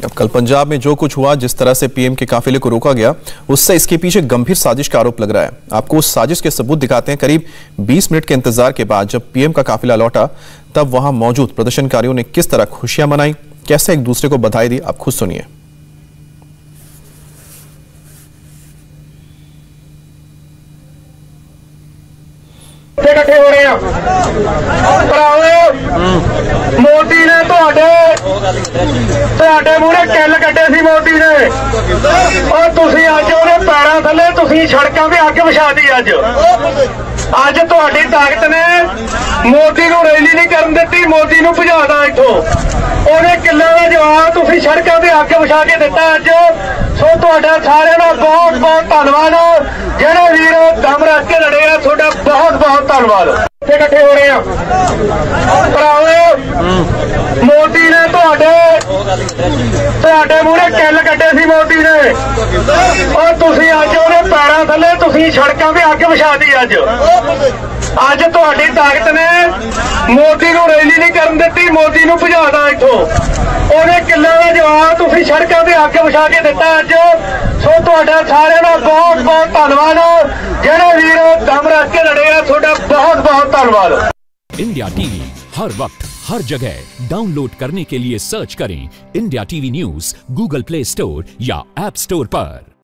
अब कल पंजाब में जो कुछ हुआ, जिस तरह से पीएम के काफिले को रोका गया, उससे इसके पीछे गंभीर साजिश का आरोप लग रहा है। आपको उस साजिश के सबूत दिखाते हैं। करीब 20 मिनट के इंतजार के बाद जब पीएम का काफिला लौटा, तब वहां मौजूद प्रदर्शनकारियों ने किस तरह खुशियां मनाई, कैसे एक दूसरे को बधाई दी, आप खुद सुनिए। इकट्ठे हो रहे हैं मोदी ने ਤੁਹਾਡੇ ਮੂਹਰੇ ਕਿੱਲ ਕੱਢੇ ਸੀ मोदी ने और ਤੁਸੀਂ ਅੱਜ ਉਹਦੇ ਪੈਰਾਂ ਥੱਲੇ ਤੁਸੀਂ ਸੜਕਾਂ ਤੇ ਅੱਗ ਵਿਛਾਤੀ। ਅੱਜ ਤੁਹਾਡੀ ਤਾਕਤ ਨੇ मोदी ਨੂੰ ਰੈਲੀ ਨਹੀਂ ਕਰਨ ਦਿੱਤੀ, मोदी ਨੂੰ ਭਜਾਦਾ ਇੱਥੋਂ। ਉਹਨੇ ਕਿੱਲਾਂ ਦਾ ਜਵਾਬ ਤੁਸੀਂ ਸੜਕਾਂ ਤੇ ਅੱਗ ਵਿਛਾ ਕੇ ਦਿੱਤਾ ਅੱਜ। ਸੋ ਤੁਹਾਡਾ ਸਾਰਿਆਂ ਦਾ ਬਹੁਤ ਬਹੁਤ ਧੰਨਵਾਦ। ਜਿਹੜੇ ਵੀਰ ਦਮ ਰੱਖ ਕੇ ਲੜੇ ਆ, ਤੁਹਾਡਾ ਬਹੁਤ ਬਹੁਤ ਧੰਨਵਾਦ। इकट्ठे हो रहे हैं मोदी ने ਤੁਹਾਡੇ ਮੂਹਰੇ ਕਿੱਲ ਕੱਢੇ ਸੀ मोदी ने और ਤੁਸੀਂ ਅੱਜ ਉਹਦੇ ਪੈਰਾਂ ਥੱਲੇ ਤੁਸੀਂ ਸੜਕਾਂ ਤੇ ਅੱਗ ਵਿਛਾਤੀ। ਅੱਜ ਤੁਹਾਡੀ ਤਾਕਤ ਨੇ मोदी ਨੂੰ ਰੈਲੀ ਨਹੀਂ ਕਰਨ ਦਿੱਤੀ, मोदी ਨੂੰ ਭਜਾਦਾ ਇੱਥੋਂ। ਉਹਨੇ ਕਿੱਲਾਂ ਦਾ ਜਵਾਬ ਤੁਸੀਂ ਸੜਕਾਂ ਤੇ ਅੱਗ ਵਿਛਾ ਕੇ ਦਿੱਤਾ ਅੱਜ। ਸੋ ਤੁਹਾਡਾ ਸਾਰਿਆਂ ਦਾ ਬਹੁਤ ਬਹੁਤ ਧੰਨਵਾਦ। ਜਿਹੜੇ ਵੀਰ ਦਮ ਰੱਖ ਕੇ ਲੜੇ ਆ, ਤੁਹਾਡਾ बहुत बहुत धन्यवाद। इंडिया टीवी हर वक्त हर जगह डाउनलोड करने के लिए सर्च करें India TV news Google Play Store या ऐप स्टोर पर।